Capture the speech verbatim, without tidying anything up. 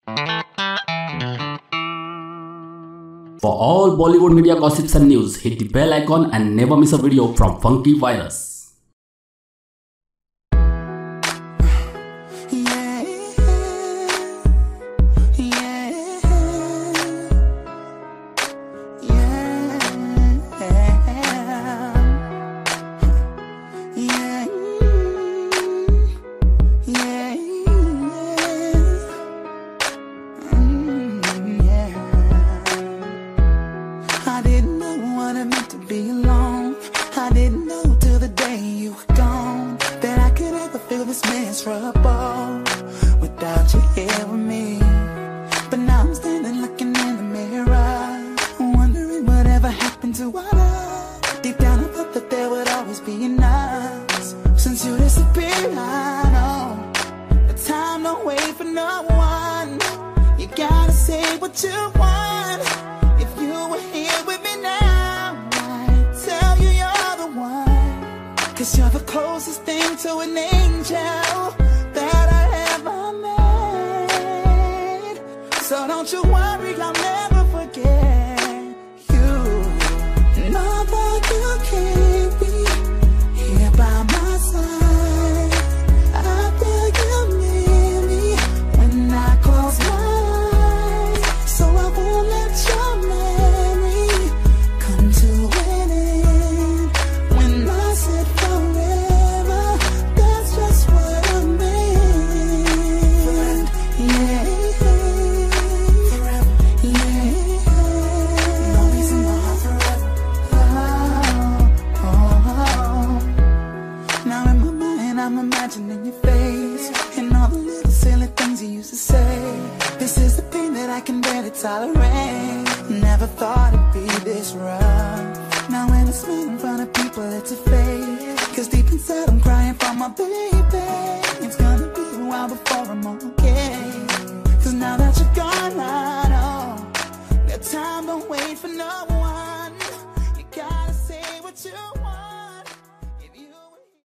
For all Bollywood media gossips and news, hit the bell icon and never miss a video from Funky Virus. I didn't know what it meant to be alone. I didn't know till the day you were gone that I could ever feel this miserable without you here with me. But now I'm standing looking in the mirror, wondering whatever happened to our love. Deep down I thought that there would always be an us. Since you disappeared, I know the time don't wait for no one. You gotta say what you want. If you were here with me now, I'd tell you you're the one. Cause you're the closest thing to an angel that I ever met. So don't you worry, I'll never forget you. Know that you can't be here by my side. I feel you near me when I close my eyes. So I won't let your memory come to an end. When I said forever, that's just what I meant. Yeah, forever, yeah. No reason why forever. Oh, oh, oh. Now in my mind I'm imagining your face and all the little silly things you used to say. This is the pain that I can barely tolerate. Never thought it'd be this rough. Now when I smile in front of people it's a fake. Cause deep inside I'm crying for my baby. It's gonna be a while before I'm okay. Cause now that you're gone I know that time don't wait for no one. You gotta say what you want.